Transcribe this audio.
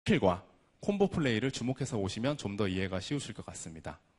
스킬과 콤보 플레이를 주목해서 오시면 좀 더 이해가 쉬우실 것 같습니다.